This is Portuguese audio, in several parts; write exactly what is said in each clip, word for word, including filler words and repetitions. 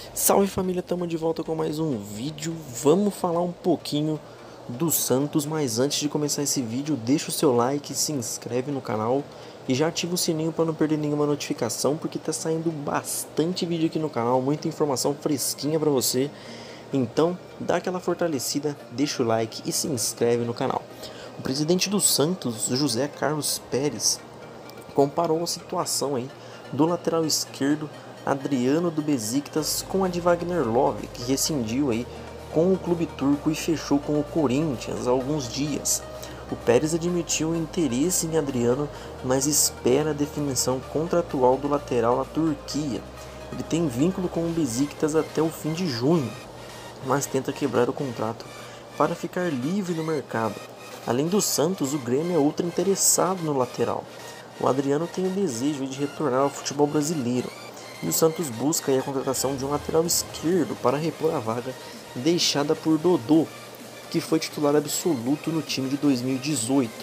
Salve família, estamos de volta com mais um vídeo. Vamos falar um pouquinho do Santos, mas antes de começar esse vídeo, deixa o seu like, se inscreve no canal e já ativa o sininho para não perder nenhuma notificação, porque tá saindo bastante vídeo aqui no canal, muita informação fresquinha para você. Então, dá aquela fortalecida, deixa o like e se inscreve no canal. O presidente do Santos, José Carlos Pérez, comparou a situação aí do lateral esquerdo Adriano do Besiktas com a de Wagner Love, que rescindiu aí com o clube turco e fechou com o Corinthians há alguns dias. O Pérez admitiu o interesse em Adriano, mas espera a definição contratual do lateral na Turquia. Ele tem vínculo com o Besiktas até o fim de junho, mas tenta quebrar o contrato para ficar livre no mercado. Além do Santos, o Grêmio é outro interessado no lateral. O Adriano tem o desejo de retornar ao futebol brasileiro, e o Santos busca a contratação de um lateral esquerdo para repor a vaga deixada por Dodô, que foi titular absoluto no time de dois mil e dezoito.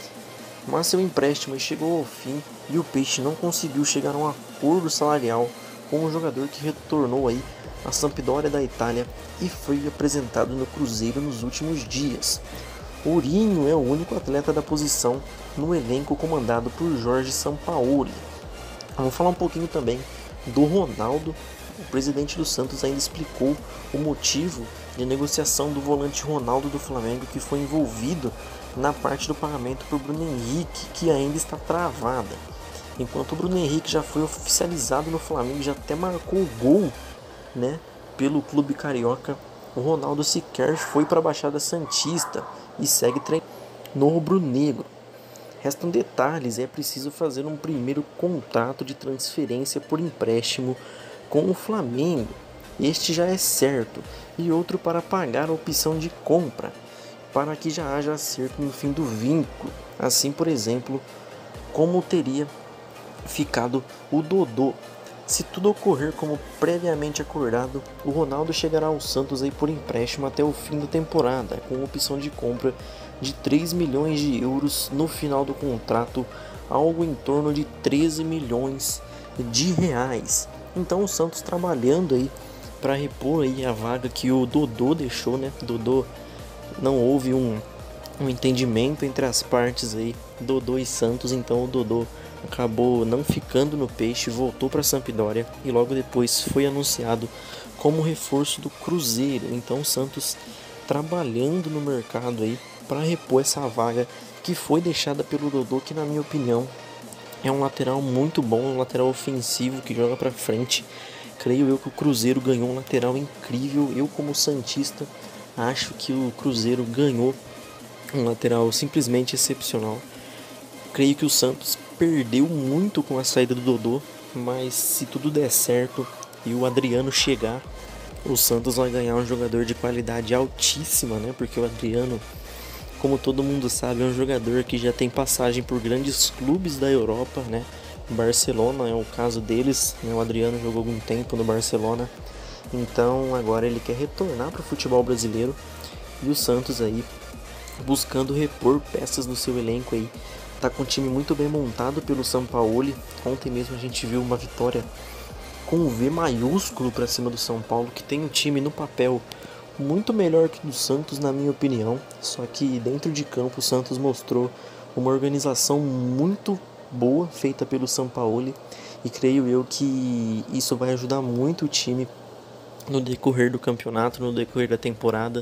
Mas seu empréstimo chegou ao fim e o Peixe não conseguiu chegar a um acordo salarial com o jogador, que retornou aí à Sampdoria da Itália e foi apresentado no Cruzeiro nos últimos dias. Ourinho é o único atleta da posição no elenco comandado por Jorge Sampaoli. Vamos falar um pouquinho também do Ronaldo. O presidente do Santos ainda explicou o motivo de negociação do volante Ronaldo do Flamengo, que foi envolvido na parte do pagamento por Bruno Henrique, que ainda está travada. Enquanto o Bruno Henrique já foi oficializado no Flamengo, já até marcou o gol, né, pelo clube carioca, o Ronaldo sequer foi para a Baixada Santista e segue treinando no rubro-negro. Restam detalhes, é preciso fazer um primeiro contrato de transferência por empréstimo com o Flamengo, este já é certo, e outro para pagar a opção de compra, para que já haja acerto no fim do vínculo, assim, por exemplo, como teria ficado o Dodô. Se tudo ocorrer como previamente acordado, o Ronaldo chegará ao Santos aí por empréstimo até o fim da temporada, com opção de compra de três milhões de euros no final do contrato, algo em torno de treze milhões de reais. Então o Santos trabalhando aí para repor aí a vaga que o Dodô deixou, né? Dodô, não houve um, um entendimento entre as partes aí, Dodô e Santos, então o Dodô acabou não ficando no Peixe, voltou para a Sampdoria e logo depois foi anunciado como reforço do Cruzeiro. Então o Santos trabalhando no mercado aí para repor essa vaga que foi deixada pelo Dodô, que na minha opinião é um lateral muito bom, um lateral ofensivo que joga para frente. Creio eu que o Cruzeiro ganhou um lateral incrível. Eu, como santista, acho que o Cruzeiro ganhou um lateral simplesmente excepcional. Creio que o Santos perdeu muito com a saída do Dodô, mas se tudo der certo e o Adriano chegar, o Santos vai ganhar um jogador de qualidade altíssima, né? Porque o Adriano, como todo mundo sabe, é um jogador que já tem passagem por grandes clubes da Europa, né? Barcelona é o caso deles, né? O Adriano jogou algum tempo no Barcelona, então agora ele quer retornar para o futebol brasileiro, e o Santos aí buscando repor peças no seu elenco aí. Tá com um time muito bem montado pelo Sampaoli. Ontem mesmo a gente viu uma vitória com um V maiúsculo para cima do São Paulo, que tem um time no papel muito melhor que o do Santos, na minha opinião. Só que dentro de campo o Santos mostrou uma organização muito boa feita pelo Sampaoli, e creio eu que isso vai ajudar muito o time no decorrer do campeonato, no decorrer da temporada.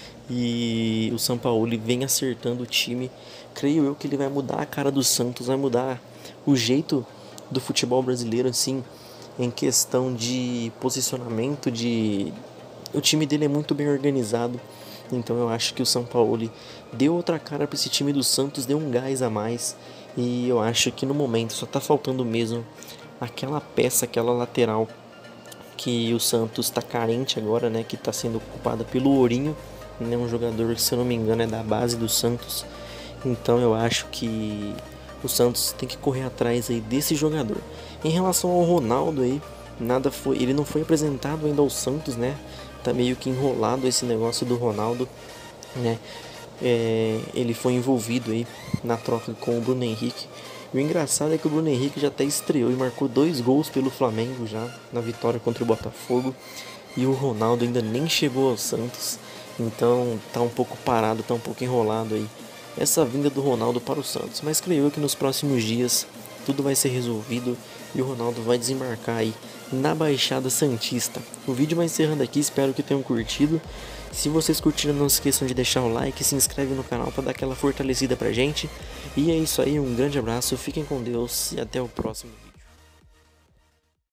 E o Sampaoli vem acertando o time. Creio eu que ele vai mudar a cara do Santos, vai mudar o jeito do futebol brasileiro, assim, em questão de posicionamento, de... o time dele é muito bem organizado. Então eu acho que o Sampaoli deu outra cara para esse time do Santos, deu um gás a mais. E eu acho que no momento só tá faltando mesmo aquela peça, aquela lateral que o Santos tá carente agora, né? Que tá sendo ocupada pelo Ourinho, né, um jogador que, se eu não me engano, é da base do Santos. Então eu acho que o Santos tem que correr atrás aí desse jogador. Em relação ao Ronaldo aí, nada foi, ele não foi apresentado ainda ao Santos, né? Tá meio que enrolado esse negócio do Ronaldo, né? É, ele foi envolvido aí na troca com o Bruno Henrique, E o engraçado é que o Bruno Henrique já até estreou e marcou dois gols pelo Flamengo já na vitória contra o Botafogo. E o Ronaldo ainda nem chegou ao Santos, então tá um pouco parado, tá um pouco enrolado aí essa vinda do Ronaldo para o Santos. Mas creio eu que nos próximos dias tudo vai ser resolvido e o Ronaldo vai desembarcar aí na Baixada Santista. O vídeo vai encerrando aqui, espero que tenham curtido. Se vocês curtiram, não se esqueçam de deixar o like e se inscreve no canal para dar aquela fortalecida pra gente. E é isso aí, um grande abraço, fiquem com Deus e até o próximo.